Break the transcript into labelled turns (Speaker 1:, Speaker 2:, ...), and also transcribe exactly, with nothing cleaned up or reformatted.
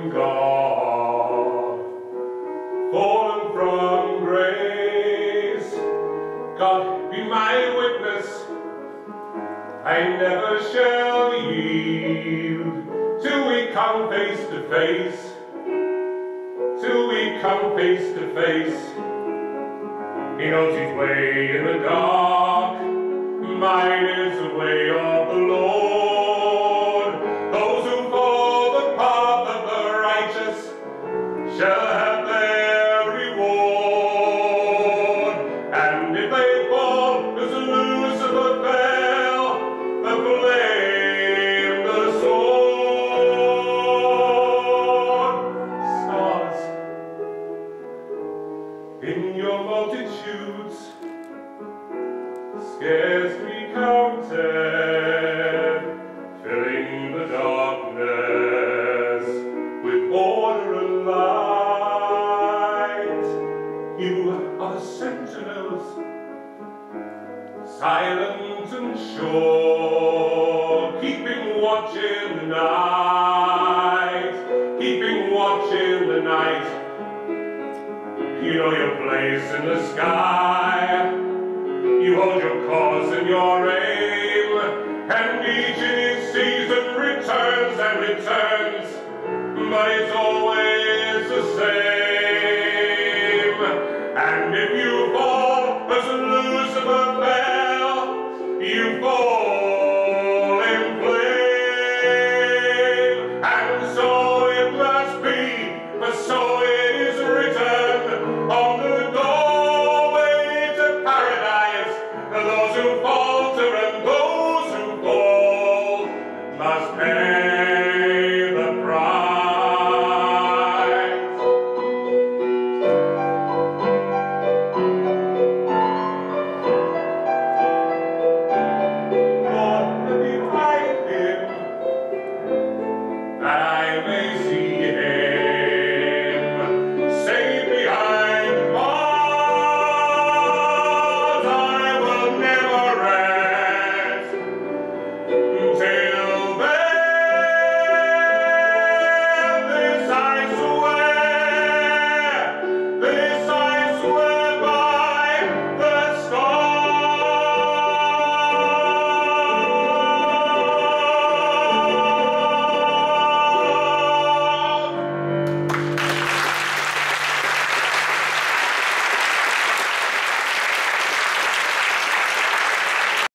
Speaker 1: from God, fallen from grace. God be my witness, I never shall yield till we come face to face, till we come face to face. He knows his way in the dark, mine is the way of the Lord. Those who follow the path of the righteous shall have their reward. And if they fall, as Lucifer fell, the flame, the sword. Stars in your multitudes, scarcely counted, filling the darkness with order and light. You are the sentinels, silent and sure, keeping watch in the night, keeping watch in the night. You know your place in the sky, you hold your cause and your aim, and each in his season returns and returns, but it's all